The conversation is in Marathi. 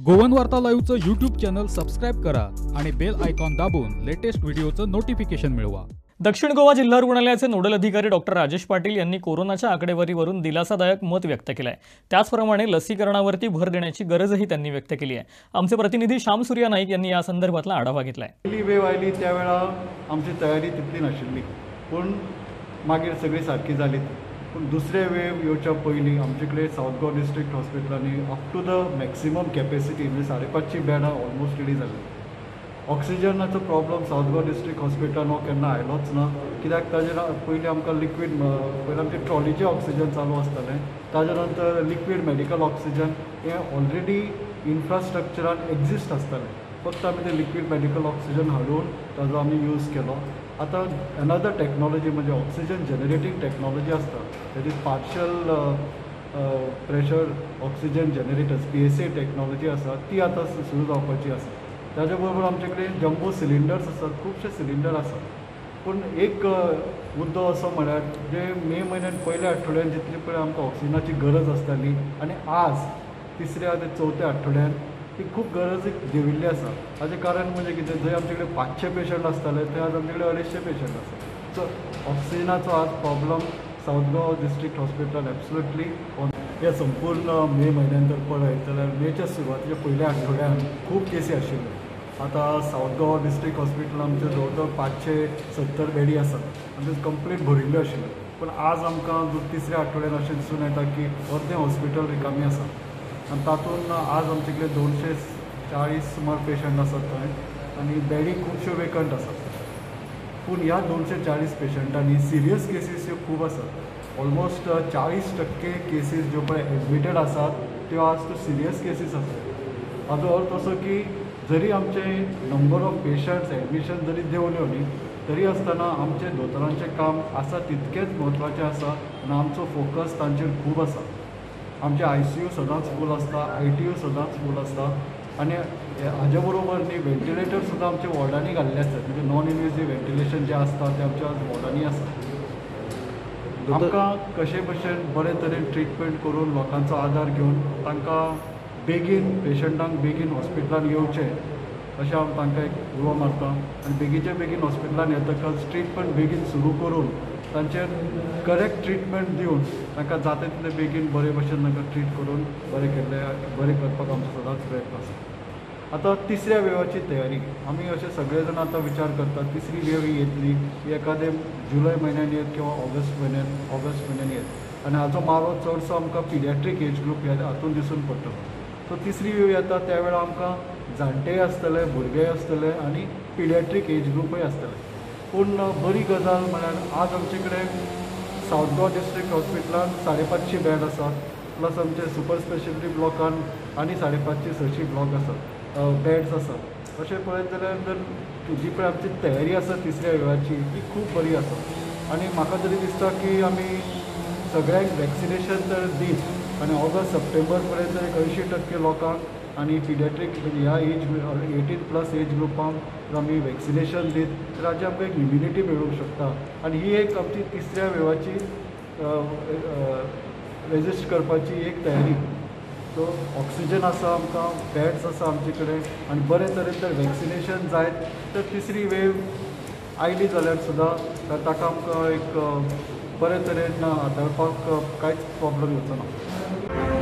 गोवन वार्ता लाईव्हचं यूट्यूब चॅनल सबस्क्राईब करा आणि बेल आयकॉन दाबून लेटेस्ट व्हिडिओचं नोटिफिकेशन मिळवा। दक्षिण गोवा जिल्हा रुग्णालयाचे नोडल अधिकारी डॉक्टर राजेश पाटील यांनी कोरोनाच्या आकडेवारीवरून दिलासादायक मत व्यक्त केलं आहे। त्याचप्रमाणे लसीकरणावरती भर देण्याची गरजही त्यांनी व्यक्त केली आहे। आमचे प्रतिनिधी श्याम सूर्या नाईक यांनी या संदर्भातला आढावा घेतलाय। पहिली वेव आयली त्यावेळा आमची तयारी तितली नाशिल्ली, पण मागीर सगळी सारकी जाली। पण दुसरे वेव येवच्या पयलीं आमचे कडेन सावथ गोवा डिस्ट्रिक्ट हॉस्पिटलांनी up to the maximum capacity म्हणजे 550 बेडां ऑलमोस्ट रेडी जाल्ली। ऑक्सिजनाचो प्रॉब्लम सावथ गोवा डिस्ट्रिक्ट हॉस्पिटलान हो केन्ना आयलोच ना, कित्याक ताजे पयलीं आमकां लिक्वीड पयलीं आमचे ट्रॉलीचें ऑक्सिजन चालू आसतालें, ताजे नंतर लिक्वीड मेडिकल ऑक्सिजन हें ऑलरेडी इन्फ्रास्ट्रक्चरान एक्झिस्ट आसतालें। फक्त आमी ते लिक्वीड मेडिकल ऑक्सिजन हाडून ताजो आमी यूज केलो। आतां अनदर टॅक्नॉलॉजी म्हणजे ऑक्सिजन जनरेटींग टॅक्नॉलॉजी आसता, that is partial pressure oxygen generators PSA technology आसा, ती आतां सुरू जावपाची आसा। ताजे बरोबर आमचे कडेन जम्बो सिलिंडर्स आसात, खुबशे सिलिंडर आसात। पूण एक मुद्दो असो म्हळ्यार जे मे म्हयन्यान पयल्या आठवड्यान जितली पळय आमकां ऑक्सिजनाची गरज आसताली आनी आज तिसऱ्या ते चवथ्या आठवड्यान ती खूब गरज देंविल्ली आसा। हाजें कारण म्हणजे कितें, जंय आमचे कडेन 500 पेशंट आसताले थंय आज आमचे कडेन 250 पेशंट आसा। सो ऑक्सिजनाचो आज प्रॉब्लम सावथ गोवा डिस्ट्रिक्ट हॉस्पिटलान एब्सोल्युटली हे संपूर्ण मे म्हयन्यान जर पळयत जाल्यार मेच्या सुरवातीच्या पयल्या आठवड्यान खूब केसी आशिल्ल्यो। आतां सावथ गोवा डिस्ट्रिक्ट हॉस्पिटल आमचे जवळ जवळ 570 बेडी आसात आनी कंप्लीट भरिल्ल्यो आशिल्ल्यो। पूण आज आमकां तिसऱ्या आठवड्यान अशें दिसून येता की अर्दें हॉस्पिटल रिकामी आसा आनी तातूंत आज आमचे कडेन 240 सुमार पेशंट आसात थंय आनी बेडी खुबश्यो वेकंट आसात। पूण ह्या 240 पेशंटांनी सिरियस केसीस ह्यो खूब आसात। ऑलमोस्ट 40% केसीस ज्यो पळय एडमिटेड आसात त्यो आज त्यो सिरियस केसीस आसात। हाजो अर्थ असो की जरी आमचे नंबर ऑफ पेशंट्स एडमिशन जरी देंवल्यो न्ही, तरी आसतना आमचे दोतोरांचें काम आसा तितकेंच म्हत्वाचें आसा आनी आमचो फोकस तांचेर खूब आसा। आमचे ICU सदांच फूल आसता, ITU सदांच फूल आसता आनी हाजे बरोबर न्ही वेंटिलेटर सुद्दां आमच्या वॉर्डांनी घाल्ले आसतात, म्हणजे नॉन इन्वेजिव वेंटिलेशन जें आसता तें आमच्या वॉर्डांनी आसा। आमकां कशे भशेन बरे तरेन ट्रिटमेंट करून लोकांचो आदार घेवन तांकां बेगीन पेशंटांक बेगीन हॉस्पिटलान येवचें अशें हांव तांकां एक उलो मारतां आनी बेगीचे बेगीन हॉस्पिटलान येतकच ट्रिटमेंट बेगीन सुरू करून तांचेर करेक्ट ट्रिटमेंट दिवन तांकां जाता तितले बेगीन बरे भशेन तांकां ट्रीट करून बरें करपाक आमचो सदांच प्रयत्न आसा। आतां तिसऱ्या वेवाची तयारी आमी अशे सगळे जाण आतां विचार करतात तिसरी वेव ही येतली ही एखादे जुलय म्हयन्यान येत किंवा ऑगस्ट म्हयन्यान येत आनी हाजो मारो चडसो आमकां पिडियाट्रीक एज ग्रूप हातूंत दिसून पडटलो। सो तिसरी वेव येता त्या वेळा आमकां जाणटेय आसतले, भुरगेय आसतले आनी पिडियाट्रीक एज ग्रूपय आसतले। पूण बरी गजाल म्हळ्यार आज आमचे कडेन सावथ गोवा डिस्ट्रिक्ट हॉस्पिटलान 550 बेड आसात, प्लस आमचे सुपर स्पेशलिटी ब्लॉकान आनी 550-600 ब्लॉक आसात, बेड्स आसात। अशें पळयत जाल्यार जर जी पळय आमची तयारी आसा तिसऱ्या वेवाची ती खूब बरी आसा आनी म्हाका तरी दिसता की आमी सगळ्यांक वॅक्सिनेशन तर दीत आनी ऑगस्ट सप्टेंबर पर्यंत 80% लोकांक आनी पिडियाट्रीक म्हणजे ह्या एज 18+ एज ग्रुपांक आमी वॅक्सिनेशन दीत तर हाची आमकां एक इम्युनिटी मेळूंक शकता आनी ही एक आमची तिसऱ्या वेवाची रेजिस्ट करपाची एक तयारी। सो ऑक्सिजन आसा, आमकां बेड्स आसा आमचे कडेन आनी बरे तरेन जर वॅक्सिनेशन जायत तर तिसरी वेव आयली जाल्यार सुद्दां ताका आमकां एक बरे तरेन हाताळपाक कांयच प्रॉब्लम येवचो ना।